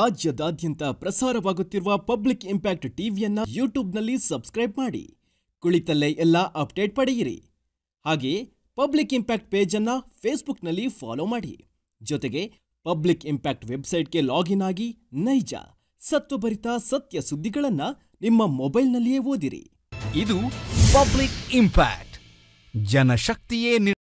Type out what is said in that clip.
ರಾಜ್ಯದಾದ್ಯಂತ ಪ್ರಸಾರವಾಗುತ್ತಿರುವ public impact ಟಿವಿಯನ್ನ ಯೂಟ್ಯೂಬ್ನಲ್ಲಿ ಸಬ್ಸ್ಕ್ರೈಬ್ ಮಾಡಿ ಕುಳಿತಲ್ಲೇ ಎಲ್ಲ ಅಪ್ಡೇಟ್ ಪಡೆಯಿರಿ. ಹಾಗೆಯೇ ಪಬ್ಲಿಕ್ ಇಂಪ್ಯಾಕ್ಟ್ ಪೇಜ್ ಅನ್ನ ಫೇಸ್ಬುಕ್ನಲ್ಲಿ ಫಾಲೋ ಮಾಡಿ. ಜೊತೆಗೆ ಪಬ್ಲಿಕ್ ಇಂಪ್ಯಾಕ್ಟ್ ವೆಬ್ಸೈಟ್ಗೆ ಲಾಗಿನ್ ಆಗಿ ನೈಜ ಸತ್ವಭರಿತ ಸತ್ಯ ಸುದ್ದಿಗಳನ್ನ ನಿಮ್ಮ ಮೊಬೈಲ್ನಲ್ಲಿಯೇ ಓದಿರಿ. ಇದು ಪಬ್ಲಿಕ್ ಇಂಪ್ಯಾಕ್ಟ್ ಜನಶಕ್ತಿಯೇ